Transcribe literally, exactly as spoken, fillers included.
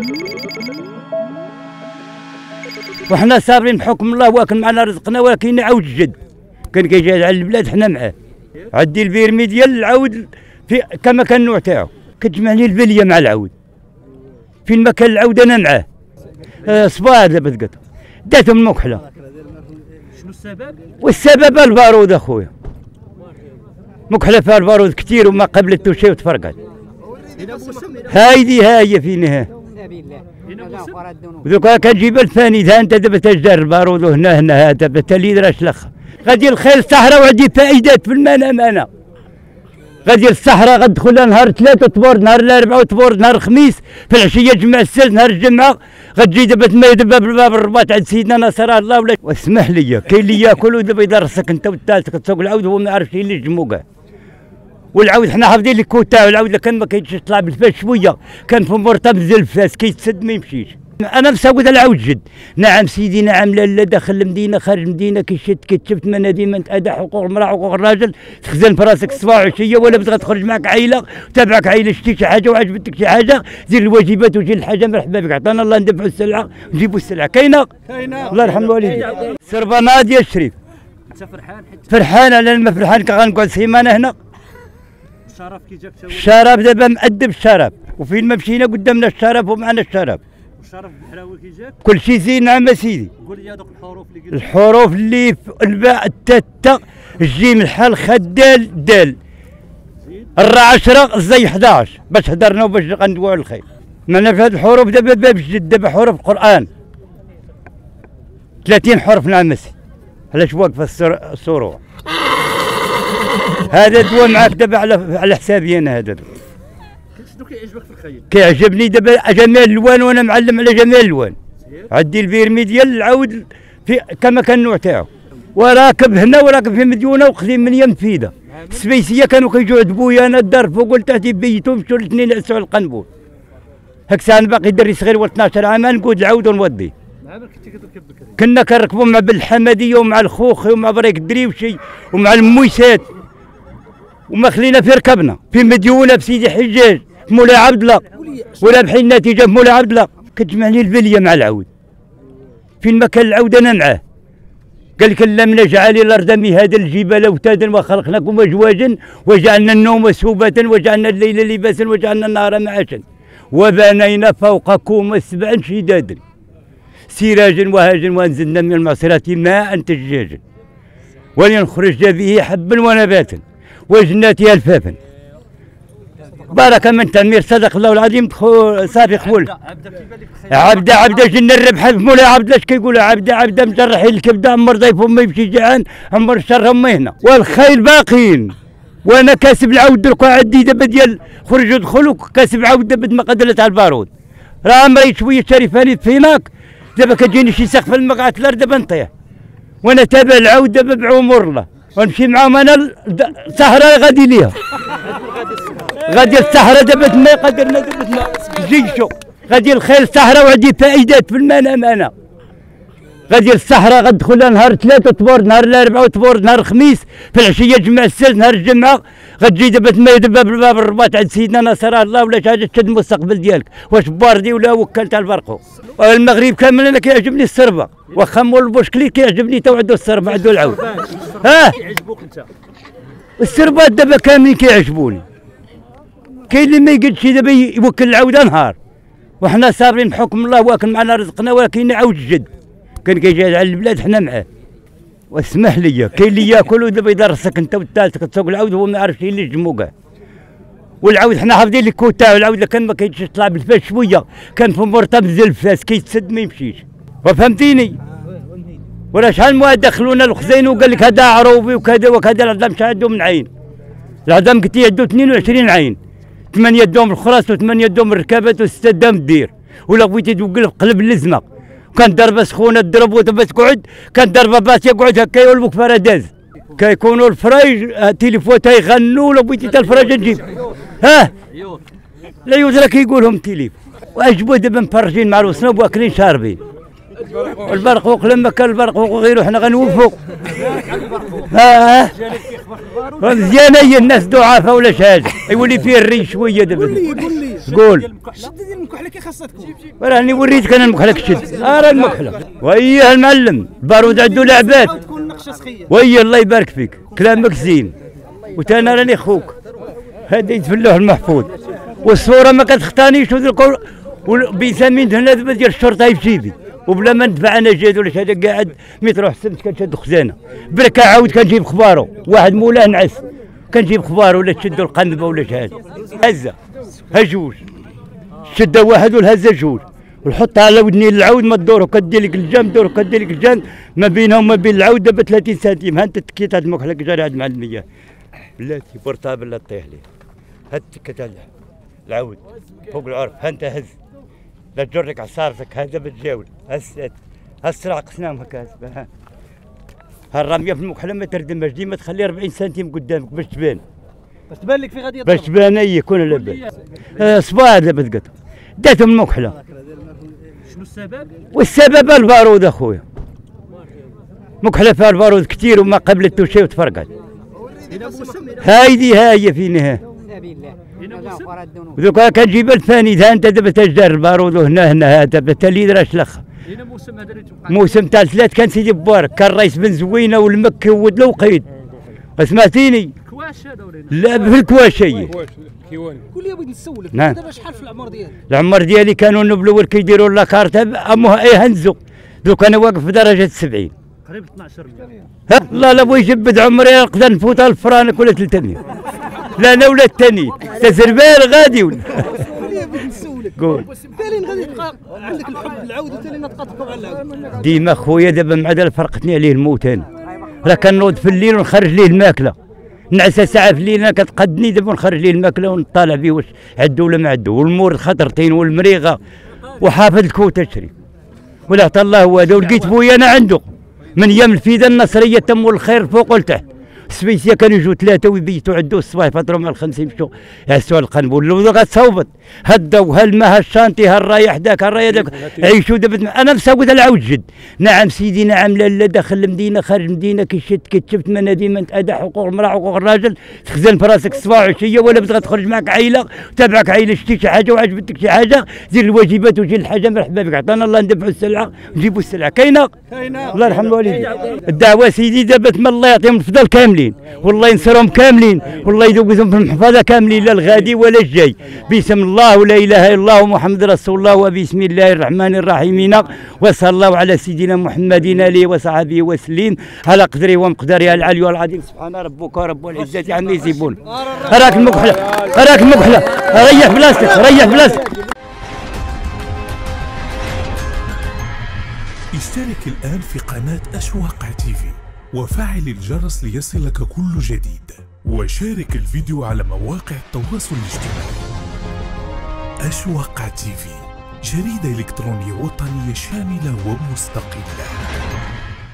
وحنا صابرين بحكم الله واكل معنا رزقنا ولكن عاود الجد كان كيجي على البلاد حنا معاه. عدي البيرمي ديال العود في كما كان النوع تاعو كتجمعني البليه مع العود فين ما كان العود انا معاه. أه صباح دابا تقطع داتهم المكحله. شنو السبب؟ والسبب البارود اخويا، مكحله فيها البارود كثير وما قبلته شيء وتفرقت. هايدي هاهي فينها دوكا كنجيب الثاني ذا انت دابا تجدر البارود وهنا هنا دابا تالي راش لخ غادي الخيل الصحراء وعندي فائدات في المنام. انا غادي الصحراء غندخلها نهار ثلاثة تبورد نهار الاربعاء وتبورد نهار الخميس في العشيه جمع السبت نهار الجمعه غتجي دابا تميد باب الباب الرباط عند سيدنا نصر الله ولا واسمح لي كاين اللي ياكل ودابا يدرسك انت والثالث كتسوق العود هو ما عارفش اللي يجمو كاع. والعود حنا حافظين لك كوتا والعود كان ما كاينش يطلع بالفاس شويه كان في مرتبط ديال الفاس كيتسد ما يمشيش. انا مساود العود جد. نعم سيدي نعم لالا داخل المدينه خارج المدينه كيشد كيتشفت مناديم ادى حقوق المراه حقوق الراجل تخزن في راسك الصباح والعشيه ولا بغات تخرج معك عائله وتابعك عائله شتي شي حاجه وعجبتك شي حاجه دير الواجبات وجي الحاجه مرحبا بك عطانا الله ندفعوا السلعه ونجيبوا السلعه كاينه كاينه الله يرحم الوالدين. سربانه ديال الشريف. انت فرحان؟ فرحان انا ما فرحان كغنقعد سيمانه هنا. الشراب كي جاك الشراب دابا مأدب الشراب وفين ما مشينا قدامنا الشراب ومعنا الشراب. الشراب بالحلاوه كي جاك؟ كل شيء زين نعم سيدي. قول لي هذوك الحروف اللي قلت. الحروف اللي في الباء التاء الجيم الحال خدال دال الراء عشرة الزي أحد عشر باش هدرنا وباش غندويو الخير. معنا في هذه الحروف دابا باب جديد دابا حروف القرآن ثلاثين حرف نعم سيدي. علاش واقفه السروع هذا دواء معاك دابا على على حسابي انا. هذا شنو كيعجبك في الخيل؟ كيعجبني دابا جميع الالوان وانا معلم على جميع الالوان. عندي البيرمي ديال العود في كما كان النوع تاعو وراكب هنا وراكب في مديونه وقديم من يم فيدا. السبيسيه كانوا كيجوا عند بويا انا الدار فوق والتحت يبيتوا مشوا الاثنين يعسوا على القنبول. هاك ساعه باقي دري صغير و اثناش عام نقود العود ونودي. كنا كنركبوا مع بالحمديه ومع الخوخي ومع بريك الدريوشي ومع المويسات وما خلينا في ركبنا في مديونه بسيدي حجاج في مولاي عبد الله ولا بحي النتيجه في مولاي عبد الله. كتجمعني البليه مع العود فين ما كان العود انا معاه. قال لك لم نجعل الارض مهادا الجبال اوتادا وخلقناكم ازواجا وجعلنا النوم سباتا وجعلنا الليل لباسا وجعلنا النهار معاشا وبنينا فوقكم سبعا شدادا سراجا وهاجا وانزلنا من المعصرات ماء ثجاجا ولنخرج به حبا ونباتا وجنات الفافا. بارك من تمير صدق الله العظيم صافي خول. عبده عبده جن الربح في مولاي عبد اش كيقولوا عبده عبده مجرحين الكبده عمر ضيف ما يمشي جيعان عمر الشر ما هنا والخيل باقين. وانا كاسب العود درك عندي دابا ديال خرج ودخل كاسب عود دابا ما قدرت على البارود راه عمري شويه شريفاني فيناك دابا كتجيني شي سقف المقعد الارض دابا نطيح وانا تابع العود دابا بعمر الله ونمشي معاهم انا الصحراء غادي ليها غادي الصحراء دابا ما قدرنا دابا جيشو غادي الخيل الصحراء وعندي فائدات في المنام. انا غادي الصحراء غندخلها نهار ثلاثة تبورد نهار الاربعاء وتبورد نهار الخميس في العشيه جمع السبت نهار الجمعه غتجي دابا تميد باب الباب الرباط عند سيدنا نصر الله ولا شي حاجه تشد المستقبل ديالك واش باردي ولا وكلت على البرقو. المغرب كامل انا كيعجبني السربه واخا مول البوشكلي كيعجبني تا عنده السربه عنده العود. ها كيعجبوك انت السربات دابا كاملين كيعجبوني. كاين اللي ما يقدش دابا يوكل العوده نهار وحنا صابرين بحكم الله واكل معنا رزقنا ولكن عاود الجد كان كيجي على البلاد حنا معاه. واسمح لي كاين اللي ياكل ودابا يدرسك انت والثالث كتسوق العود هو ما عارفش اللي يجمو كاع. والعود حنا حافظين لك كوتا والعود كان ما كاينش يطلع بالفاس شويه كان في مرتبط ديال الفاس كيتسد ما يمشيش وفهمتيني. ولا شحال من واحد دخلونا الخزين وقال لك هذا عروبي وكذا وكذا العظام شحال عندهم من عين. العظام قلت لي عندهم اثنين وعشرين عين ثمانيه دوم الخراس وثمانيه دوم الركابات وسته دام الدير ولا بغيتي توقف قلب اللزمه كان ضربه سخونه تضرب وتبى تقعد كان ضربه باسيه قعد هكا والمكفره داز كيكونوا الفرايج تليفون تيغنوا ولا بغيتي تا الفرايج تجيب. ها العيوت راه كيقولهم التليفون وعجبوه دابا مفرجين مع الوسنوب واكلين شاربين. البرقوق لما كان البرقوق غيرو حنا غنوقفوا. ها مزيانه هي الناس ضعافه ولا شي حاجه يولي فيه الريش شويه دابا. قول لي قول لي قول. شد ديال المكحله كي خاصها تكون. راني وريتك انا المكحله كشد. اه راه المكحله. وياه المعلم البارود عنده لعبات. تكون نقشه سخيه. ويا الله يبارك فيك كلامك زين. وتانا راني خوك. هذا يتفلوه المحفوظ. والصوره ما كتخطانيش وبيسامين هنا دابا ديال الشرطه في جيبي. وبلا ما ندفع انا جاد ولا شي حاجه قاعد مي تروح السبت كنشد خزانه برك عاود كنجيب خبارو واحد مولاه نعس كنجيب خبارو ولا تشدوا القنبه ولا شي حاجه هزه ها جوج شده واحد والهزه جوج ونحطها على ودني العود ما تدورو كدير لك الجنب دورو كدير لك الجنب ما بينها وما بين العود دابا ثلاثين سنتيم ها انت تكيت هاد المكحله جاري عند معلميه بلاتي بورطابل لا طيح لي هاد تكت العود فوق العرف ها انت هز لا تجرك عصارتك هذا بتجاول هسات هالسرعه قسنام هكا ها هالرميه في المكحله ما تردمهاش ديما تخلي أربعين سنتيم قدامك باش تبان باش تبان لك في غادي باش تبان هي كون لاباس صباع دابا تقطع داتهم المكحله شنو السبب؟ والسبب البارود اخويا مكحله فيها البارود كثير وما قبلته شيء وتفرقعت هايدي ها هي فينا دوكا كنجيب الثاني ها انت دابا تجدر البارود وهنا هنا هذا دابا تالي راه شلخ هنا موسم هذا اللي توقع موسم تاع ثلاث كان سيدي بوارك كان رئيس بن زوينه والمكي وود الوقيد سمعتيني؟ كواش هذا ولا لا في الكواش هي قول لي بغيت نسولك نعم. دابا شحال في العمر ديالك؟ العمر ديالي كانوا النبلول كيديروا لاكارت امها ايه هنزو دوك انا واقف في درجه سبعين قريب اثنا عشر ها الله لا بغي يجبد عمري نقدر نفوت الفرانك ولا ثلاثمية لا انا ولا الثاني تزربال غادي ولا قول لي بغيت نسولك قول تالي غادي تبقى عندك الحب العود وتالي تقاطعوا على العود ديما خويا دابا مع دال فرقتني عليه الموت انا راه كنوض في الليل ونخرج ليه الماكله نعس ساعه في الليل انا كتقدني دابا ونخرج ليه الماكله ونطالع فيه واش عدو ولا ما عدو والمور خطرتين والمريغه وحافظ الكوته تشري ولا عطا الله هو هذا ولقيت بويا انا عنده من يم الفيده النصريه تم الخير فوق ولتحت السبيسيه كانوا يجوا ثلاثه ويبيتوا عندو الصباح فطروا مع الخمسه يمشوا يهسوا القنب واللوذه غتصوبط هدوا هالما هالشانتي هالرايح داك هالرايح داك عيشوا دابا انا مساود العود جد نعم سيدي نعم لالا داخل المدينه خارج المدينه كيشد كتشفت مناديل من اداء حقوق المراه حقوق الراجل تخزن في راسك الصباح وعشيه ولا بغيت تخرج معك عائله تابعك عائله شتي شي حاجه وعجبتك شي حاجه دير الواجبات وجي الحاجه مرحبا بك عطانا الله ندفعوا السلعه نجيبوا السلعه كاينه الله يرحم الوالدين الدعوه سيدي دابا تما الله يعطيهم الفضل كاملين والله ينصرهم كاملين والله يدوزهم في المحفظه كاملين لا الغادي ولا الجاي بسم الله ولا اله الا الله ومحمد رسول الله وبسم الله الرحمن الرحيم وصلى الله على سيدنا محمد اله وصحبه وسلم على قدره ومقداره العلي والعظيم سبحان ربك رب العزه عما يصفون راك المكحله راك المكحله ريح بلاصتك ريح بلاصتك اشترك الآن في قناة أشواق تيفي وفعل الجرس ليصلك كل جديد وشارك الفيديو على مواقع التواصل الاجتماعي. أشواق تيفي جريدة إلكترونية وطنية شاملة ومستقلة.